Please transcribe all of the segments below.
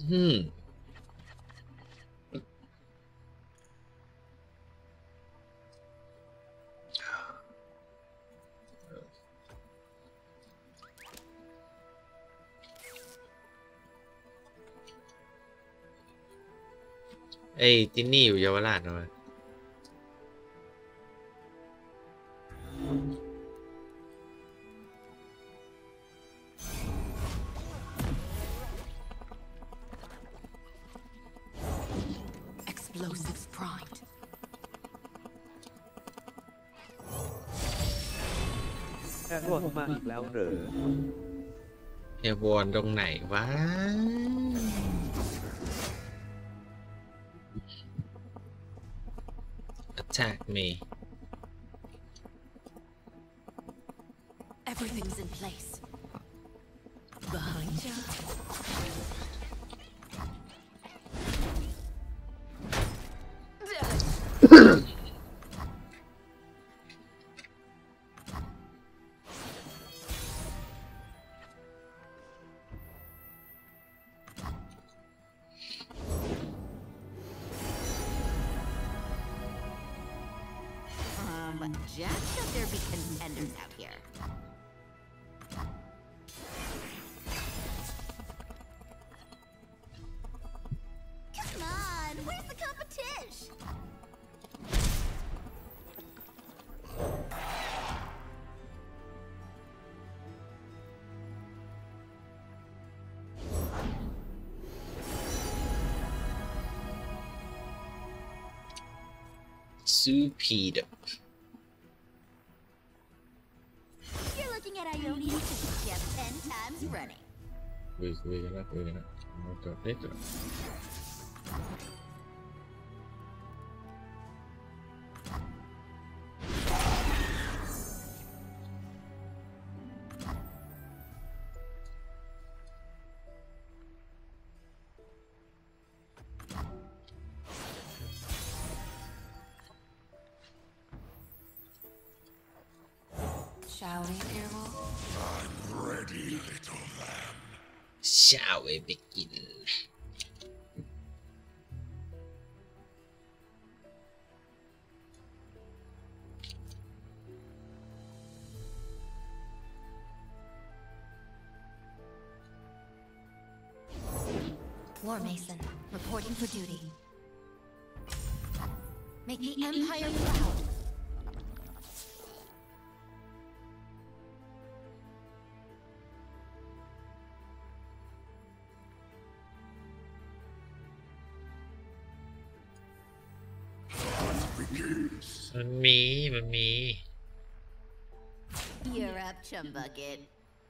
อืมไอ้ตินนี่อยู่เยาวราชนะ Explosives primed. แค่รวดมาอีกแล้วเหรอเอวอนตรงไหนวะ attack me Everything's in place. Behind you. Jack said there'd be contenders out here. Come on, where's the competition? Supede You're looking at Ione just 10 times running. คุยกันแล้วมาจบได้จบ Shall we, Earwolf? I'm ready, little lamb. shall we begin War Mason, reporting for duty. Make the Empire proud. Begins. มันมี You're up, chum bucket.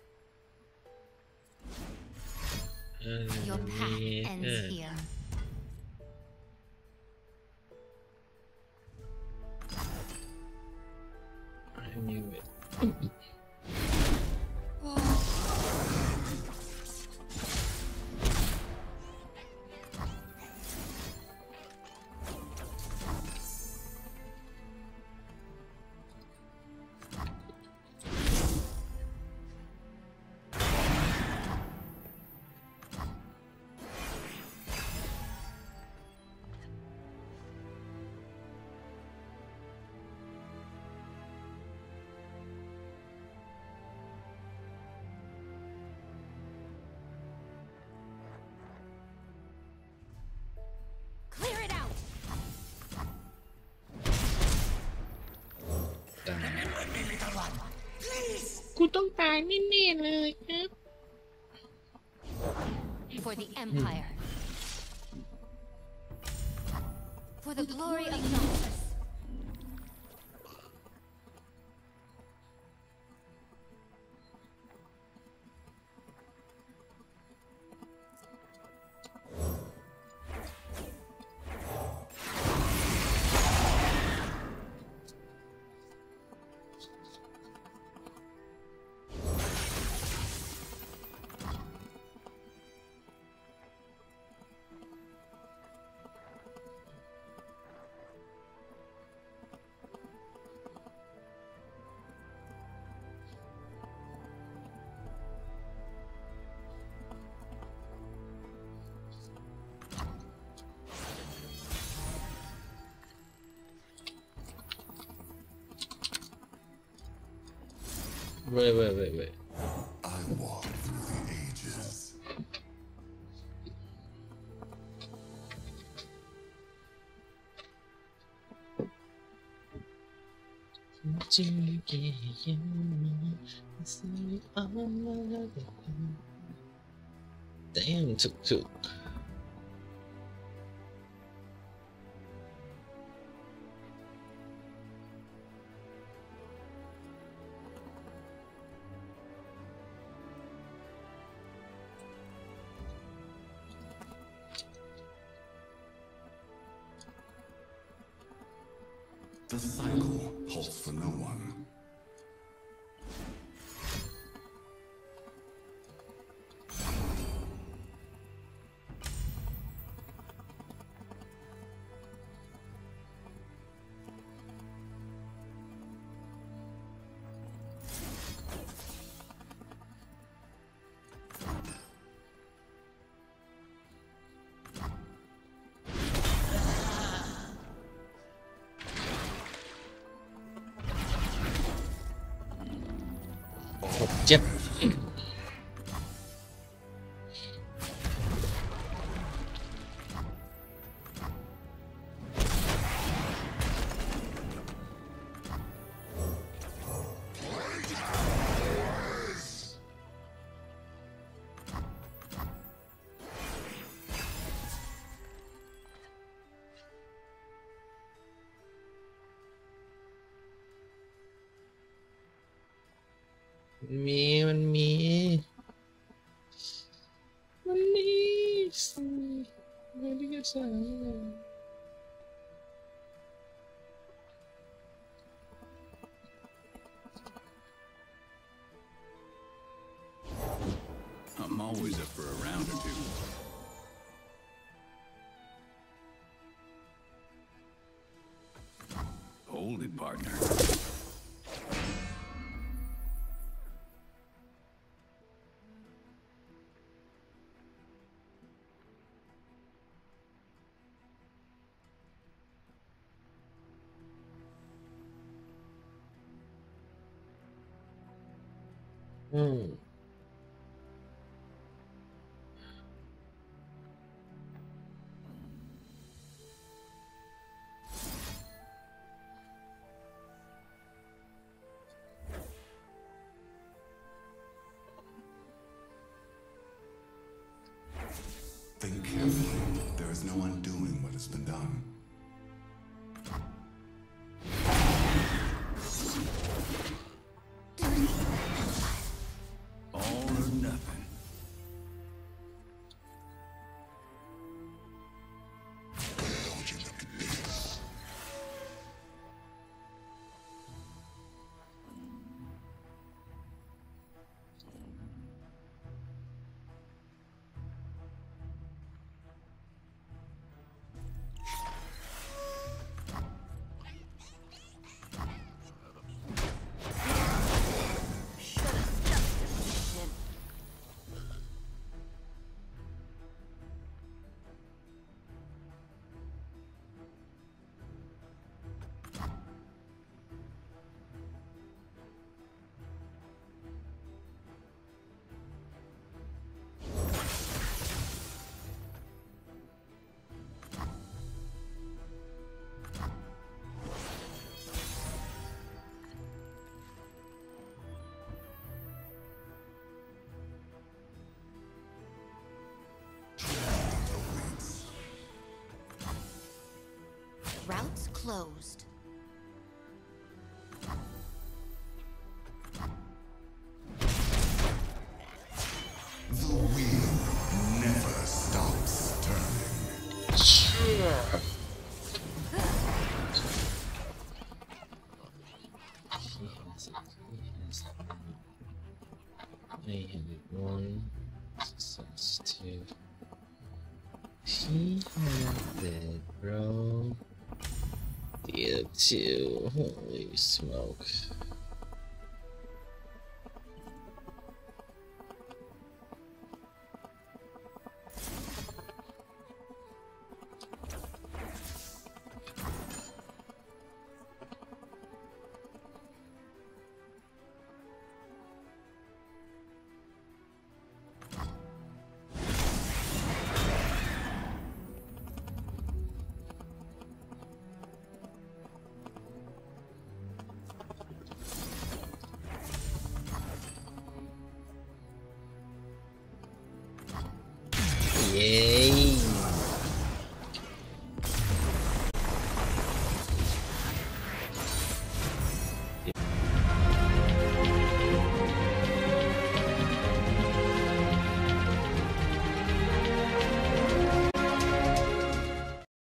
มัน Your มี path ends here. I knew it Clear it out. ตาย Little lamb, please. กูต้องตายแน่ๆเลยครับ For the Empire. For the glory of Noxus. Wait. I walk through the ages. Damn, Tuk. The cycle halts for no one. Chết.มันมีสิไม่ได้ก็ใช่ I'm always up for a round or two. Hold it, partner. Think carefully. There is no undoing what has been done. All or nothing. Don't you look at this? Routes closed. The wheel never stops turning. I have one success too. He had that, bro. The other two, holy smoke.